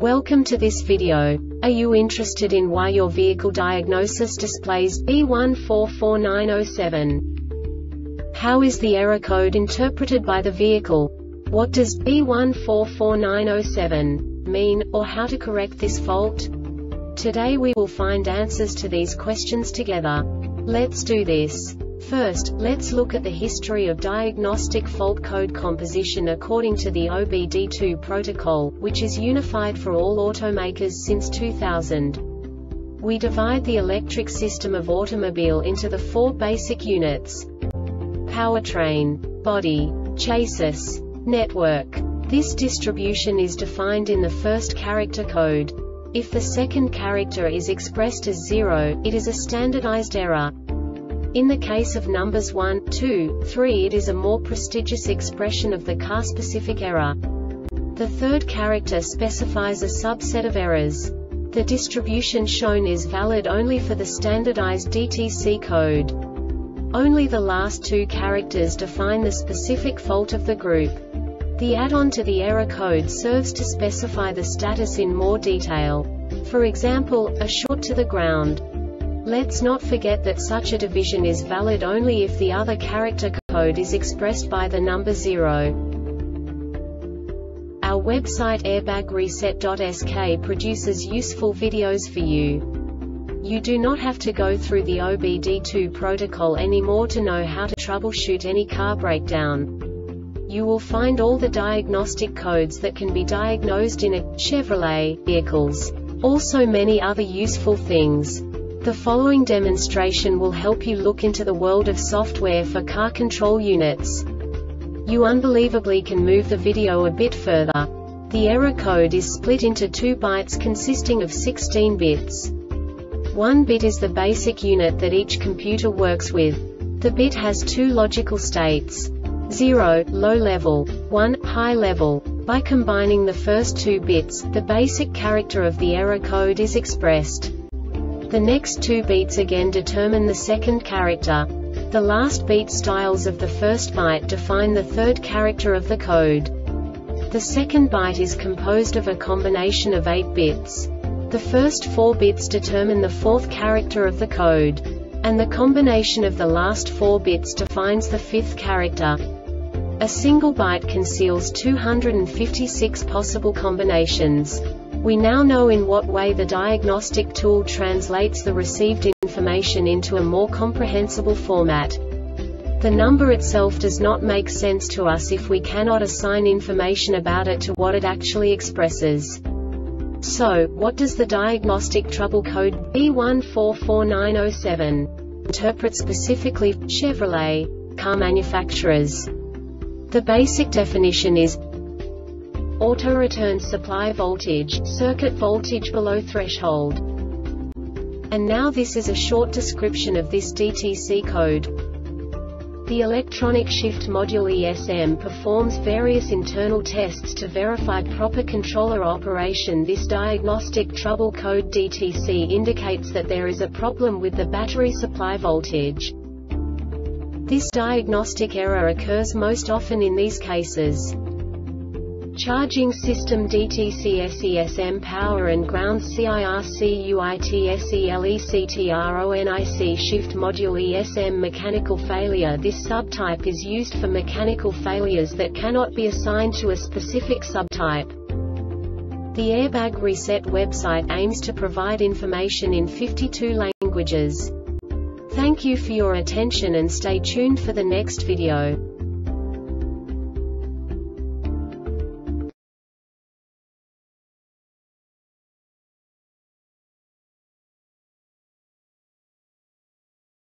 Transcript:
Welcome to this video. Are you interested in why your vehicle diagnosis displays B144907? How is the error code interpreted by the vehicle? What does B144907 mean, or how to correct this fault? Today we will find answers to these questions together. Let's do this. First, let's look at the history of diagnostic fault code composition according to the OBD2 protocol, which is unified for all automakers since 2000. We divide the electric system of automobile into the four basic units: powertrain, body, chassis, network. This distribution is defined in the first character code. If the second character is expressed as 0, it is a standardized error. In the case of numbers 1, 2, 3, it is a more prestigious expression of the car-specific error. The third character specifies a subset of errors. The distribution shown is valid only for the standardized DTC code. Only the last two characters define the specific fault of the group. The add-on to the error code serves to specify the status in more detail. For example, a short to the ground. Let's not forget that such a division is valid only if the other character code is expressed by the number 0. Our website airbagreset.sk produces useful videos for you. You do not have to go through the OBD2 protocol anymore to know how to troubleshoot any car breakdown. You will find all the diagnostic codes that can be diagnosed in a Chevrolet vehicles. Also many other useful things. The following demonstration will help you look into the world of software for car control units. You unbelievably can move the video a bit further. The error code is split into 2 bytes consisting of 16 bits. 1 bit is the basic unit that each computer works with. The bit has 2 logical states: 0, low level, 1, high level. By combining the first 2 bits, the basic character of the error code is expressed. The next 2 beats again determine the second character. The last beat styles of the first byte define the third character of the code. The second byte is composed of a combination of 8 bits. The first 4 bits determine the fourth character of the code. And the combination of the last 4 bits defines the fifth character. A single byte conceals 256 possible combinations. We now know in what way the diagnostic tool translates the received information into a more comprehensible format. The number itself does not make sense to us if we cannot assign information about it to what it actually expresses. So, what does the diagnostic trouble code B144907 interpret specifically for Chevrolet car manufacturers? The basic definition is auto return supply voltage, circuit voltage below threshold. And now this is a short description of this DTC code. The electronic shift module ESM performs various internal tests to verify proper controller operation. This diagnostic trouble code DTC indicates that there is a problem with the battery supply voltage. This diagnostic error occurs most often in these cases: charging system DTC SESM power and ground CIRCUITSELECTRONIC shift module ESM mechanical failure. This subtype is used for mechanical failures that cannot be assigned to a specific subtype. The Airbag Reset website aims to provide information in 52 languages. Thank you for your attention and stay tuned for the next video.